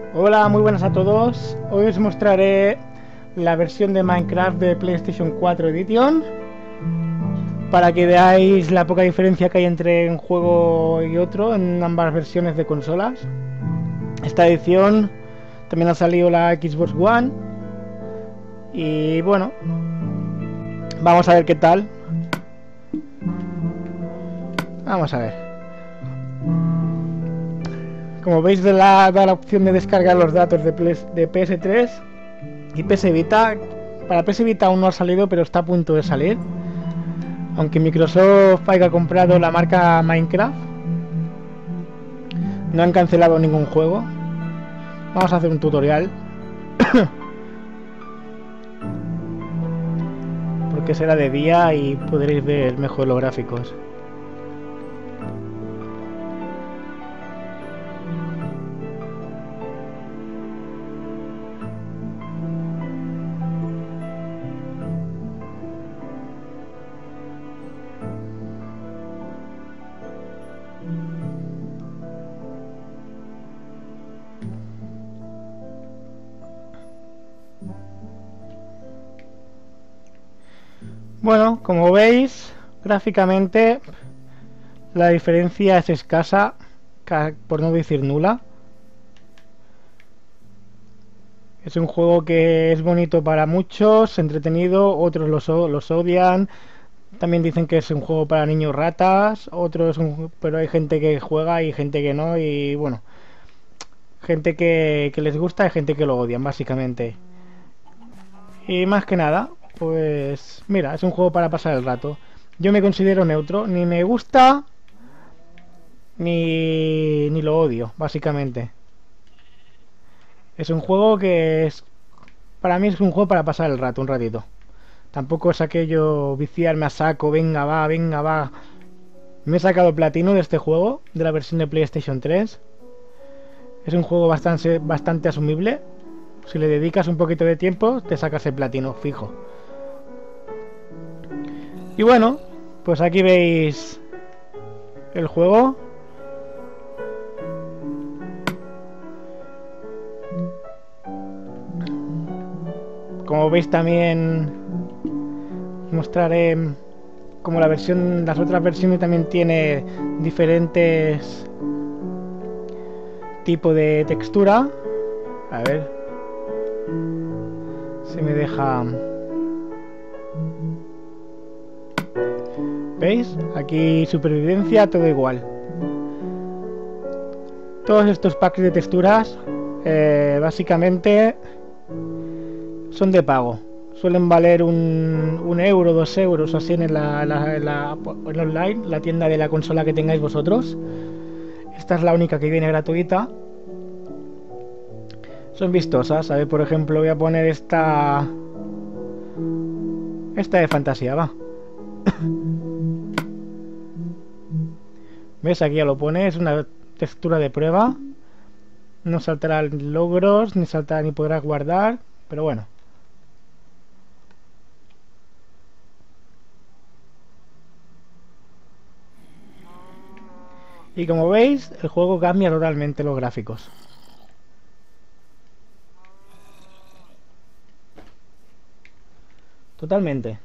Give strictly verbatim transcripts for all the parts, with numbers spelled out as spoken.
Hola, muy buenas a todos. Hoy os mostraré la versión de Minecraft de PlayStation cuatro Edition para que veáis la poca diferencia que hay entre un juego y otro en ambas versiones de consolas. Esta edición también ha salido la Xbox One y bueno, vamos a ver qué tal. Vamos a ver. Como veis, da la, da la opción de descargar los datos de, de P S tres y P S Vita. Para P S Vita aún no ha salido, pero está a punto de salir. Aunque Microsoft haya comprado la marca Minecraft, no han cancelado ningún juego. Vamos a hacer un tutorial. Porque será de día y podréis ver mejor los gráficos. Bueno, como veis, gráficamente la diferencia es escasa, por no decir nula. Es un juego que es bonito para muchos, entretenido, otros los, los odian. También dicen que es un juego para niños ratas, otros, un, pero hay gente que juega y gente que no, y bueno, gente que, que les gusta y gente que lo odian, básicamente. Y más que nada, pues mira, es un juego para pasar el rato. Yo me considero neutro, ni me gusta ni, ni lo odio, básicamente. Es un juego que es, para mí es un juego para pasar el rato, un ratito. Tampoco es aquello viciarme a saco, venga va, venga va. Me he sacado platino de este juego, de la versión de PlayStation tres. Es un juego bastante, bastante asumible. Si le dedicas un poquito de tiempo, te sacas el platino, fijo. Y bueno, pues aquí veis el juego. Como veis también mostraré como la versión, las otras versiones también tiene diferentes tipos de textura. A ver si me deja. ¿Veis? Aquí supervivencia, todo igual. Todos estos packs de texturas eh, básicamente son de pago. Suelen valer un, un euro, dos euros así en la, la, en la en online, la tienda de la consola que tengáis vosotros. Esta es la única que viene gratuita. Son vistosas. A ver, por ejemplo, voy a poner esta. Esta de fantasía, va. ¿Ves? Aquí ya lo pone. Es una textura de prueba. No saltarán logros, ni saltará ni podrás guardar. Pero bueno. Y como veis, el juego cambia totalmente los gráficos. Totalmente.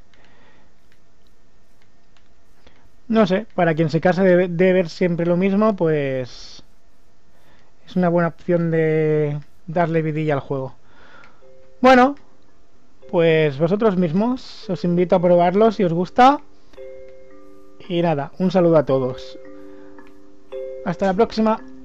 No sé, para quien se cansa de, de ver siempre lo mismo, pues es una buena opción de darle vidilla al juego. Bueno, pues vosotros mismos, os invito a probarlo si os gusta. Y nada, un saludo a todos. Hasta la próxima.